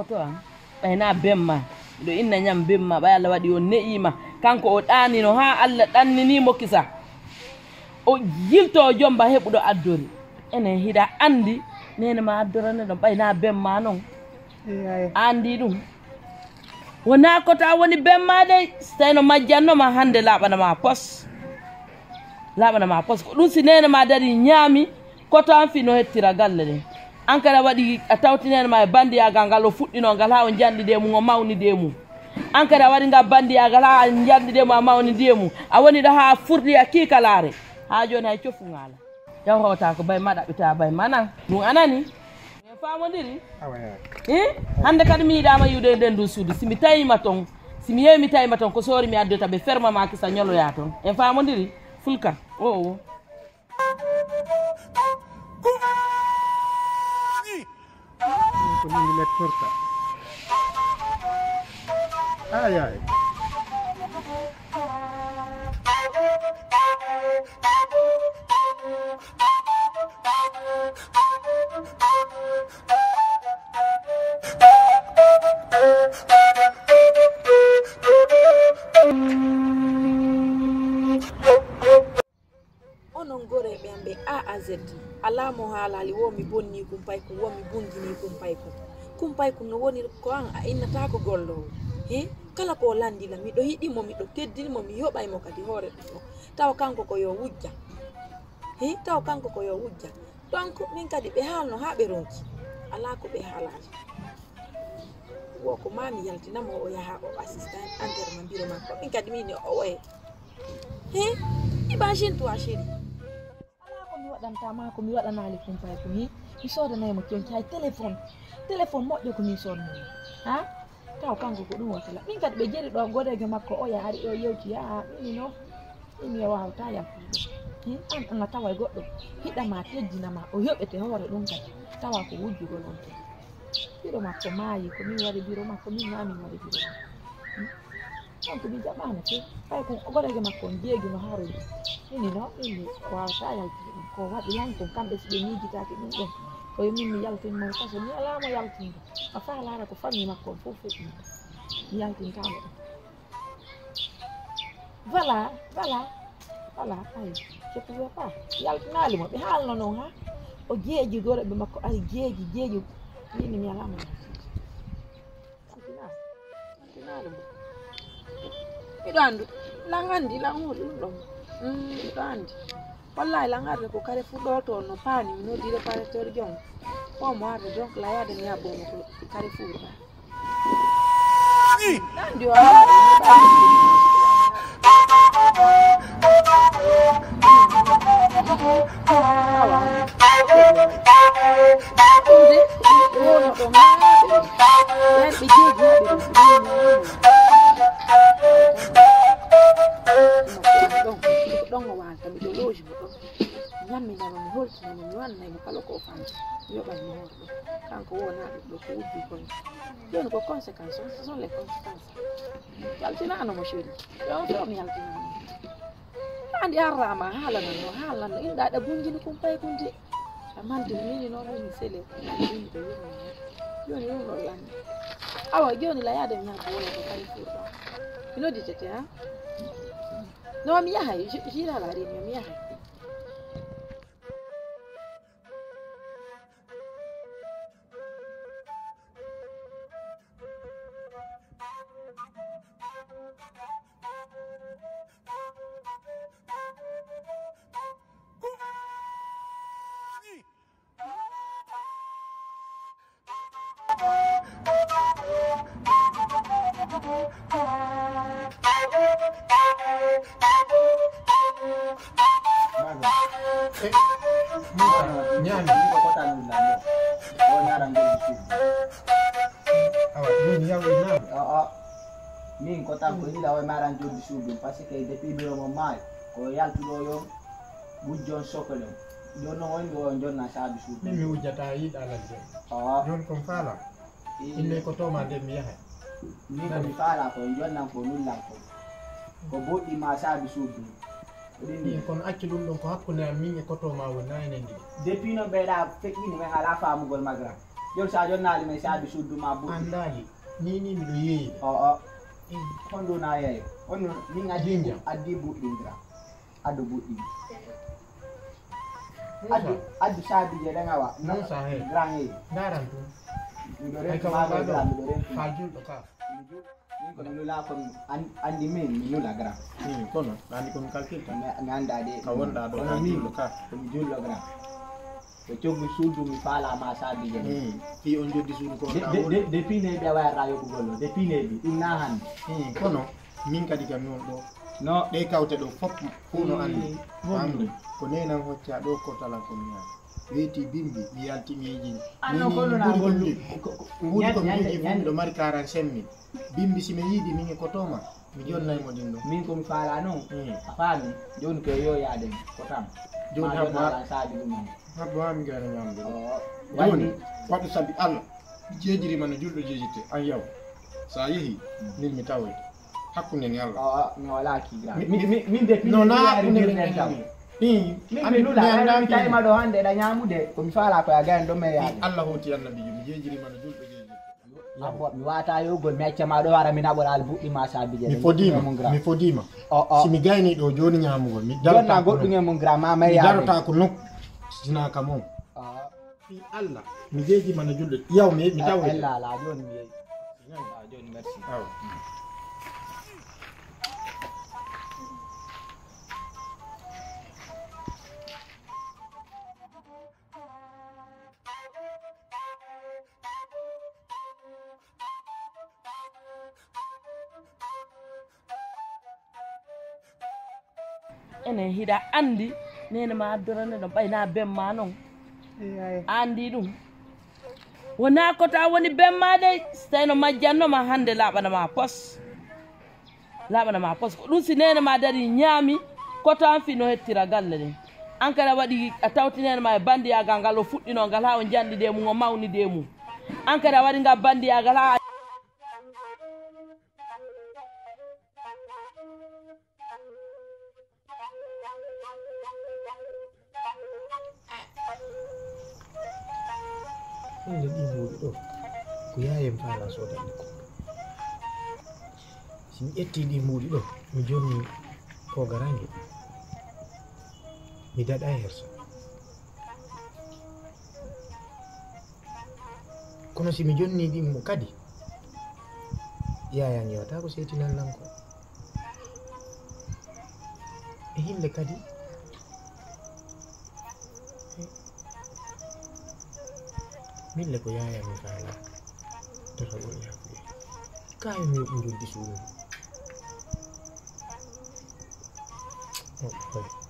to an ɓayna bemma ɗo inna ñam bemma ɓay Allah waɗi o ne'ima kanko o ɗanino ha Allah ɗanninimo kisa o yilto jomba heɓuɗo addori enen hiɗa andi nene ma addorane ɗon ɓayna bemma noon andi ɗum wona kota woni bemma de tawno majjannoma hande laɓanama pos ko ɗum si nene ma dari ñaami koto an fi no hettira galle ɗen an kada waɗi a tawtinene ma e bandiyagal ngal o fuɗɗinogal ha o janɗide mum o mawnide mum an kada waɗi ngal bandiyagal ha a janɗide mum a mawnide mum a woni ɗo ha furɗi a kiikalare ha joni hay cofu ngala yaw hawta ko bay ma ɗaɓɓita bay manan ɗum anani en famodiri hande kadi mi yiɗama yiwde nden ndu suudu simi tawima toon simi yewi mi tawima toon ko soori mi addota ɓe ferma ma kisa ñoloya toon en famodiri fulka o Ai ai. Onon gore ɓe A à Z ala mo haalali womi bonni kumpay ko womi bungini kumpay ko no woni ko an a innata ko gollowo kala ko landila miɗo yiɗimo miɗo teddinimo mi yoɓaymo kadi hoore ɗum taw kanko ko yo wujja donc min kadi ɓe haalno ha ɓe ronki ala ko ɓe haalaji wo ko mami yaltinamo o yaha o assistant enterrement mbiro makko min kadi min o oye imagine toi chéri mi waɗantama ko mi waɗanali kumpay ko mi sodanaymo jonki hay téléphone moƴƴo ko min sodnamo ha taw kanko ko ɗum wasala min kadi ɓe jeri ɗo godege makko o yaari o yewti yaa mini mi wawata yaltude an a tawa goɗɗo hiɗama teddinama o yoɓete hoore ɗum kadi tawa ko wujjugol on to biro makko maayi ko min waɗi biro makko min ma min waɗi biro makko donc mi jaɓano fe ɓay ko godege makko on jeegi no haaroji mini wawata yaltude ɗum ko waɗi yankon kamɓe so ɓe miijitaki ɗum ɗon koye min mi yaltinmo kaso mi alamo yaltinde a fa laara ko famille makko on fof fuɗɗi mi yaltintamo ɗum voilà ay je pouvais pas yaltinali mo ɓe haalno noon ha o jeeji goreɓe makko ari jeeji min mi alamo yaltinali mo miɗo andu lan andi lan huuɗi ɗum ɗon miɗo andi wallahi lan arde ko kare fuɗɗoto no paani mi noddi réparateur jon o mo arde donc la yaade mi yaɓɓomo ko kare fuɗɗa andi o ɗon o walta miɗo loji mo ɗon ñamminama mi holtinamo mi wannaymo kala ko fanti mi yoɓanmo hoore ɗo kanko wonaɗo ɗo ko wuddi kono joni ko conséquence ce sont les conséquences yaltinanomo chéri on few mi yaltinano andi arrama haalanno inɗaɗa bungini kumpay kunde amande mini noon woni sélé yimɓe joni ɗum ɗo landi awa joni la yaade mi yaha wona ko kari fuurɗa mi nodditete ha no mi yahay jirala remi mi yahay min ko tan ko hila o maran joddi suudu parce que depuis biro mo maay ko yaltuɗo yon wujjon sokolon joni noon woni ɗo jonna saabi suudu min mi wujjata yiɗa ladde joni kon faala inne ko toma nde mi yahay min komi faala ko jonnan ko nullan ko boɗɗima saabi suudu ɗin kono accu ɗum ɗon ko hakkude min e kotoma woni na enen ndi depuis no ɓeyɗa feƴƴini men ala famugol magra Jon sa jonnali me saabi sudduma bu. Andali. Ni miɗo yeeyi. O. Hondo na yayi. On min addi buɗɗindira. Ado buɗɗi. Addu saabi je dangawa. Non sa he. Grange. Daran tu. Miɗo Ay ren ka ma wala do ɗo. miɗo ren. Fal julɗo ka. Min ko nula kon andi min mi nula gra. Kono andi kon calculta. Mi anda de. Ka wonɗa ɗo Kono ha min julɗo ka. ko mi jullo gra. Ko coggu suudu mi faala ma saabi je. Fi on joddi suudu ko on Depuis ne ɓe wayata yoɓugol depuis ne bi ɗum na hande. kono min kadi kam non ɗo No ɗe kawte ɗo fof fu no andi famde ko nenan hocca ɗo ko tala ko mi weeti bimbi mi yalti mi yeji anno kollo na gollu ɓuuri ko mi jogi fu miɗo mari 45 000 bimbi si mi yiiɗi min e ko toma mi jonnaymo ɗin ɗo min komi faala noon a faami joni ko yo yaade ko tam joni habba saabi ɗum habbo ha mi gara ñamde wani joni waɗu sabi allah jeejirima no julɗo jeejirte an yaw sa yeehi min mi tawoy hakkude ni allah mi wala kigra min de no na hakkude tam min mi lula mi tawima ɗo hande ɗa ñamude komi faala koye gayen ɗo me yaade allah hoti annabijo mi jeejirima no julɗo jeejirte abbo mi wata yogol mi accama ɗo wara mi naɓoral buɗɗima saabi je mi fodima simi gayni ɗo joni ñamugol mi jonna goɗɗum e mum gra ma may yaade darata ko nokku sinaka moom fi allah mi jeejima no julɗo yaw mi tawoy allah ala joni mi yeyi joni merci enen hiɗa andi nene ma addorane ɗon ɓayna bemma noon andi ɗum wona kota woni bemma de so tawino majjannoma hande laɓanama pos ko ɗum si nene ma dari ñaami koto an fi no hettira galle ɗen an kadi a waɗi a tawtinene ma e bandiyagal ngal o fuɗɗino ngal ha o janɗide mum o mawnide mum an kadi a waɗi ngal bandiyagal ha inde ɗi mbuɗi ɗo ko yayem faala sodanɗe ko somi ƴetti ɗi mbuɗi ɗo mi jonni ko garange mi daɗa herso kono si mi jonni ɗi mo kadi yaya yewata ko setinallanko e hinde kadi mille ko yaya mi faala dafa ɗon yafuye kayi mi yoɓi joddi suudu